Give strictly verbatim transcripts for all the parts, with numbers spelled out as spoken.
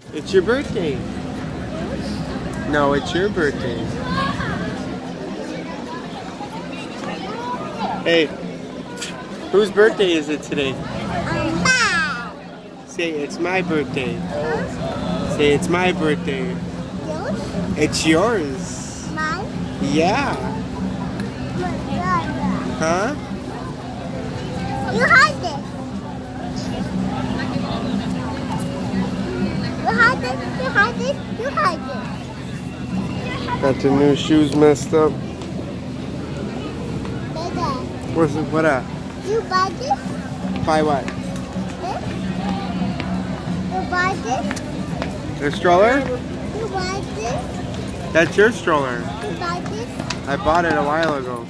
It's your birthday. No, it's your birthday. Hey, whose birthday is it today? Say, it's my birthday. Say, it's my birthday. Yours? It's yours. Mine? Yeah. Huh? You hide this. You hide this, you hide this, you hide this. Got your new shoes messed up. Dada, What's it? What up? you buy this? Buy what? This? You buy this? The stroller? You buy this? That's your stroller. You buy this? I bought it a while ago.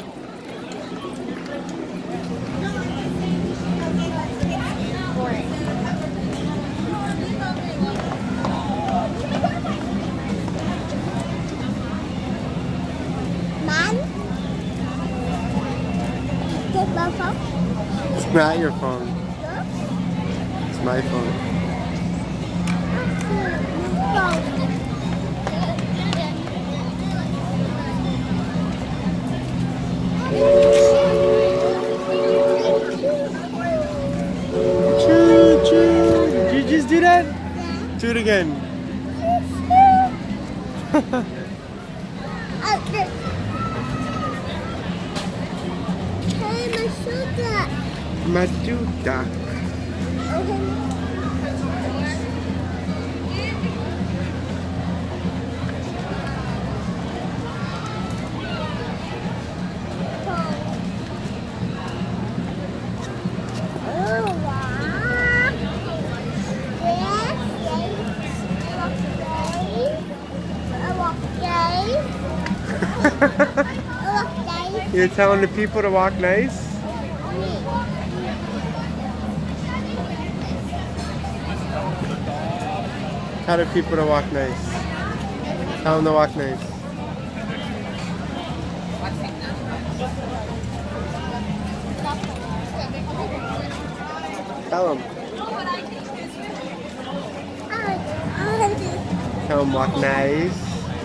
Mom? Take my phone? It's not your phone. Yours? It's my phone. Phone. Choo choo. Did you just do that? Do it again. Okay. Hey, my shoulder. Majuda. Okay. You're telling the people to walk nice? Tell the people to walk nice. Tell them to walk nice. Tell them. Tell them walk nice.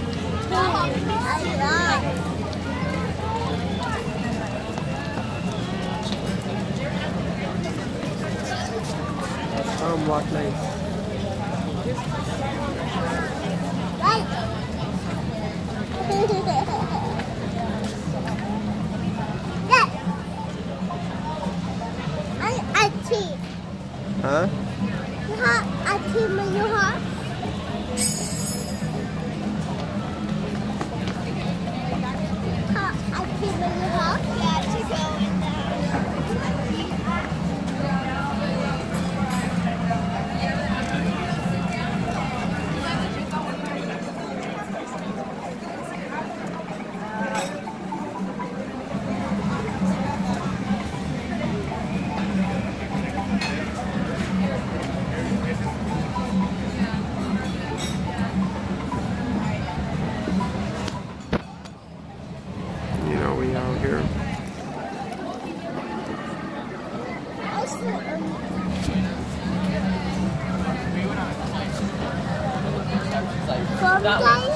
Tell them walk nice. Huh? You have a team in your heart? A team in your heart? Yeah, to go in You know we out here. From guys?